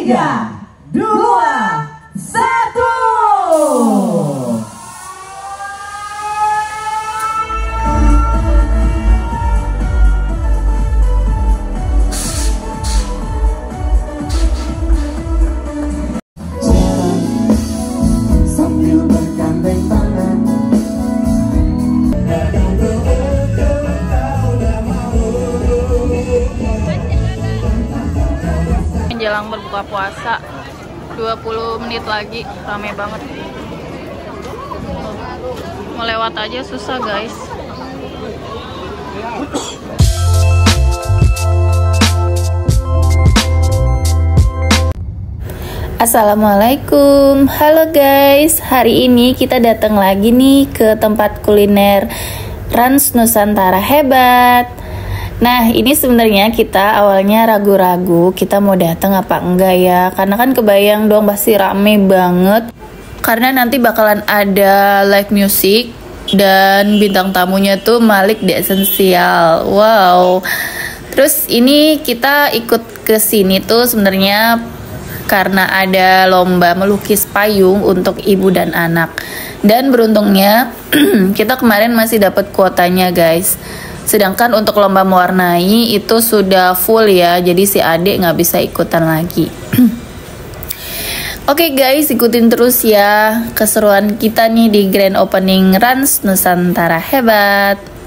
3, 2, 1. Menjelang berbuka puasa 20 menit lagi, rame banget. Mau lewat aja susah guys. Assalamualaikum, halo guys. Hari ini kita datang lagi nih ke tempat kuliner Rans Nusantara Hebat. Nah, ini sebenarnya kita awalnya ragu-ragu kita mau datang apa enggak ya, karena kan kebayang dong pasti rame banget. Karena nanti bakalan ada live music dan bintang tamunya tuh Malik The Essential. Wow. Terus ini kita ikut ke sini tuh sebenarnya karena ada lomba melukis payung untuk ibu dan anak. Dan beruntungnya kita kemarin masih dapat kuotanya guys. Sedangkan untuk lomba mewarnai itu sudah full ya, jadi si adik nggak bisa ikutan lagi. Oke guys, ikutin terus ya keseruan kita nih di grand opening Rans Nusantara Hebat.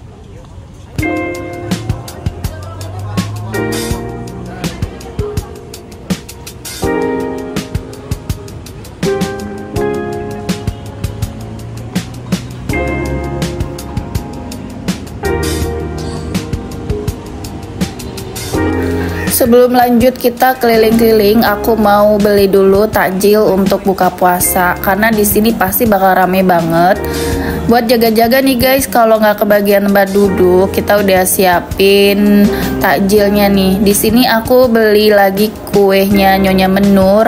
Sebelum lanjut kita keliling-keliling, aku mau beli dulu takjil untuk buka puasa karena di sini pasti bakal rame banget. Buat jaga-jaga nih guys, kalau nggak kebagian tempat duduk, kita udah siapin takjilnya nih. Di sini aku beli lagi kuenya Nyonya Menur.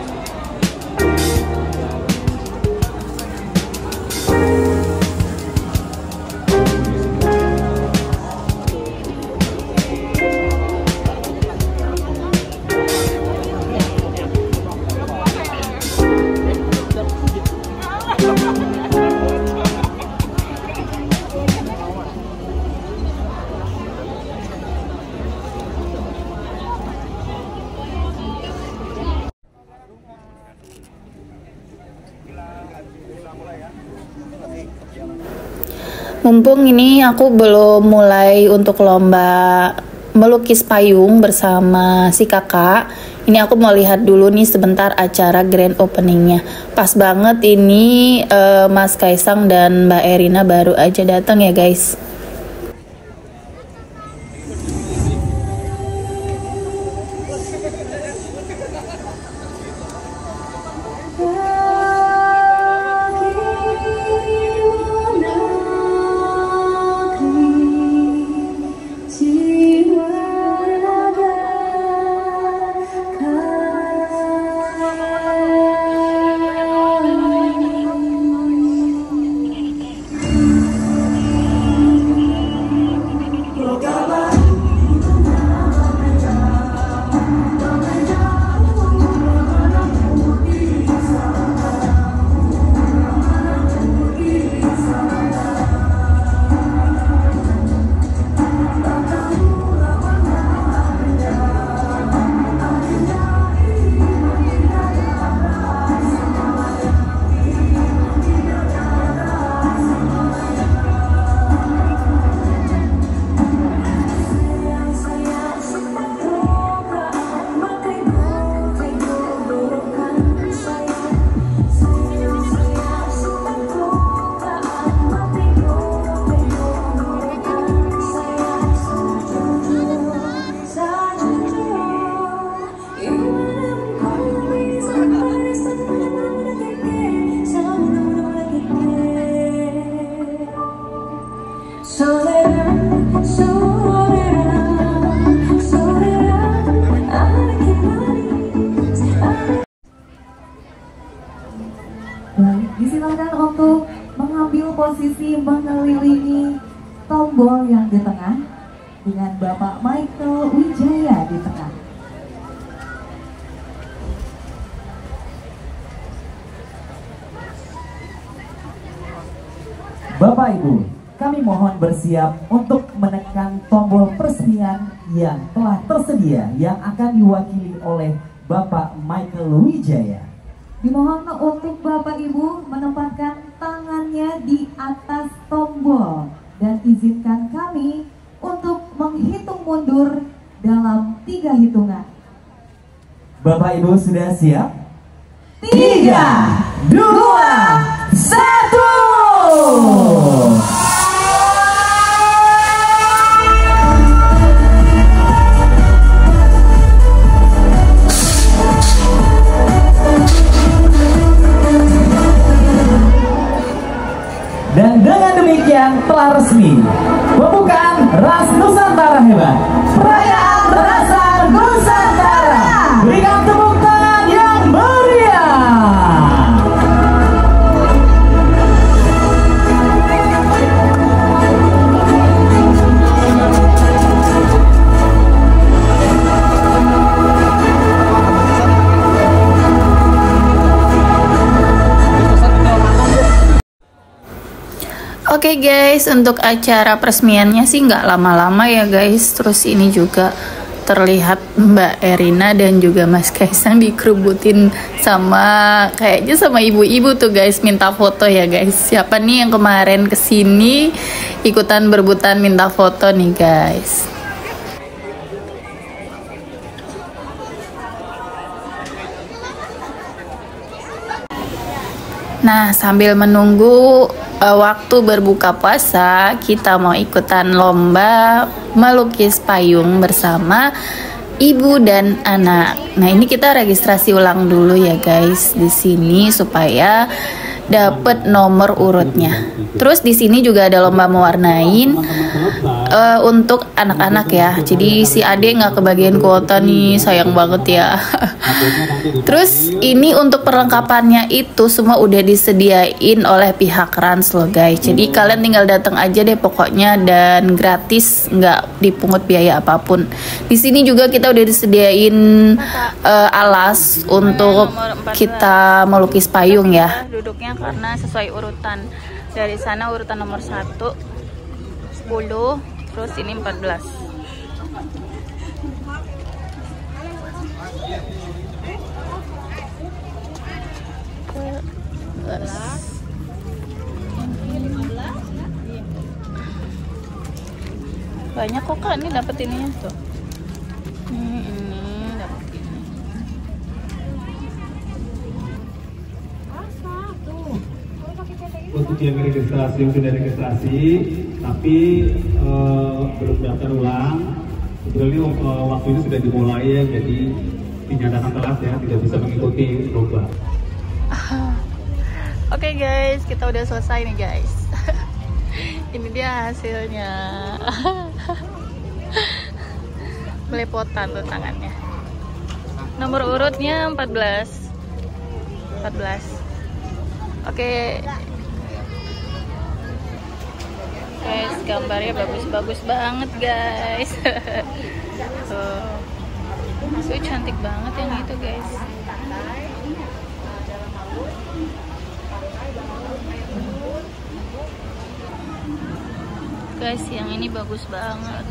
Mumpung ini aku belum mulai untuk lomba melukis payung bersama si kakak, ini aku mau lihat dulu nih sebentar acara grand openingnya. Pas banget ini Mas Kaisang dan Mbak Erina baru aja datang ya guys. Baik, disilakan untuk mengambil posisi mengelilingi tombol yang di tengah dengan Bapak Michael Wijaya di tengah. Bapak Ibu, kami mohon bersiap untuk menekan tombol peresmian yang telah tersedia yang akan diwakili oleh Bapak Michael Wijaya. Dimohon untuk Bapak Ibu menempatkan tangannya di atas tombol dan izinkan kami untuk menghitung mundur dalam 3 hitungan. Bapak Ibu sudah siap? 3, 2, 1. Dan dengan demikian telah resmi pembukaan Ras Nusantara Hebat, perayaan Rasa Nusantara. Berikan tepuk tangan yang meriah. Oke guys, untuk acara peresmiannya sih nggak lama-lama ya guys. Terus ini juga terlihat Mbak Erina dan juga Mas Kaisang dikerubutin sama kayaknya sama ibu-ibu tuh guys, minta foto ya guys. Siapa nih yang kemarin kesini ikutan berebutan minta foto nih guys. Nah, sambil menunggu waktu berbuka puasa, kita mau ikutan lomba melukis payung bersama ibu dan anak. Nah, ini kita registrasi ulang dulu ya guys di sini supaya dapat nomor urutnya. Terus di sini juga ada lomba mewarnain untuk anak-anak ya. Jadi si Ade nggak kebagian kuota nih, sayang banget ya. Terus ini untuk perlengkapannya itu semua udah disediain oleh pihak Rans loh guys. Jadi kalian tinggal datang aja deh pokoknya, dan gratis, nggak dipungut biaya apapun. Di sini juga kita udah disediain alas untuk kita melukis payung ya. Duduknya karena sesuai urutan. Dari sana urutan nomor 1 10, terus ini 14. Banyak kok Kak, ini dapat ininya tuh. Ini dapat ini. Untuk yang registrasi yang sudah registrasi tapi belum daftar ulang, sebenarnya waktu ini sudah dimulai ya, jadi dinyatakan telat ya, tidak bisa mengikuti lomba. Oke guys, kita udah selesai nih guys. Ini dia hasilnya. Belepotan tuh tangannya. Nomor urutnya 14. Oke. Guys, gambarnya bagus-bagus banget guys. Tuh cantik banget yang itu guys. Guys, yang ini bagus banget.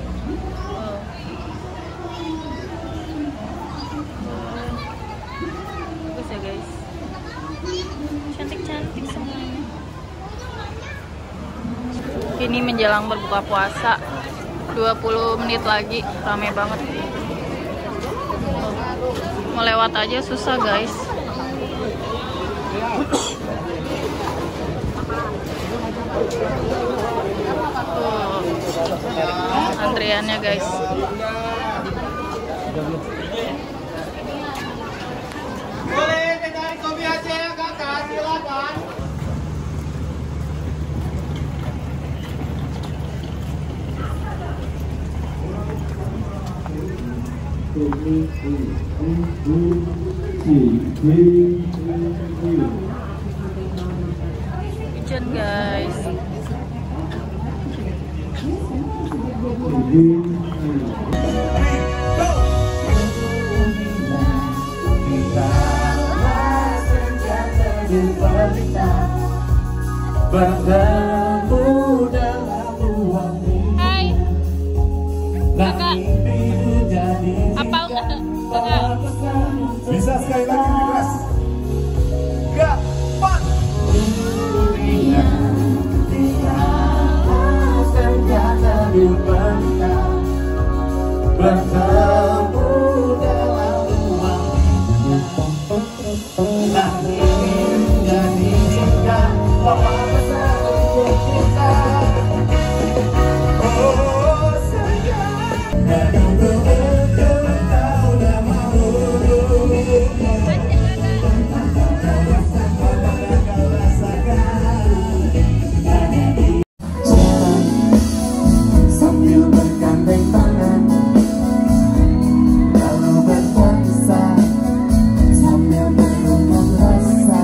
Bagus ya guys. Cantik-cantik semuanya. Ini menjelang berbuka puasa, 20 menit lagi, rame banget. Mau lewat aja susah guys. Antriannya guys. Boleh dengan kopi Aceh ya kakak, silakan. Hujan guys. bertemu dalam ruang mimpi. Hai. Langit biru jadi Apa enggak? Bisa sekali lagi lebih keras. 3, 4. dunia kita akan kata dibentang bertemu dalam ruang mimpi. Langit jadi cinta bahwa besar untuk kita. Oh sayang, dan untuk kau dah mau. Sambil bergandeng tangan, lalu berpuasa sambil beruntung rasa.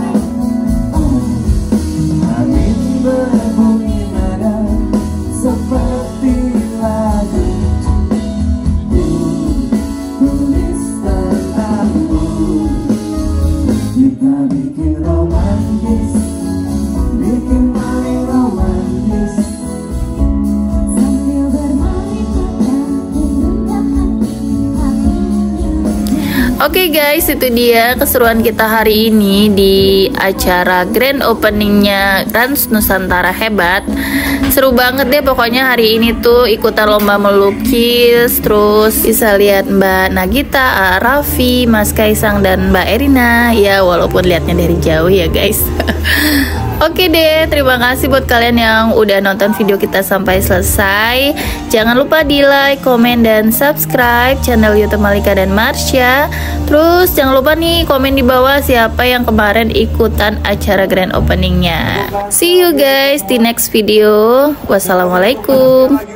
Angin berbunyi nada seperti lagu. Tulis tentangmu, kita bikin romantis, bikin paling romantis. Oke guys, itu dia keseruan kita hari ini di acara grand openingnya Rans Nusantara Hebat. Seru banget deh pokoknya hari ini tuh, ikutan lomba melukis, terus bisa lihat Mbak Nagita, Raffi, Mas Kaisang, dan Mbak Erina. Ya walaupun lihatnya dari jauh ya guys. Oke deh, terima kasih buat kalian yang udah nonton video kita sampai selesai. Jangan lupa di like, komen, dan subscribe channel YouTube Malika dan Marsha. Terus jangan lupa nih komen di bawah siapa yang kemarin ikutan acara grand openingnya. See you guys di next video. Wassalamualaikum.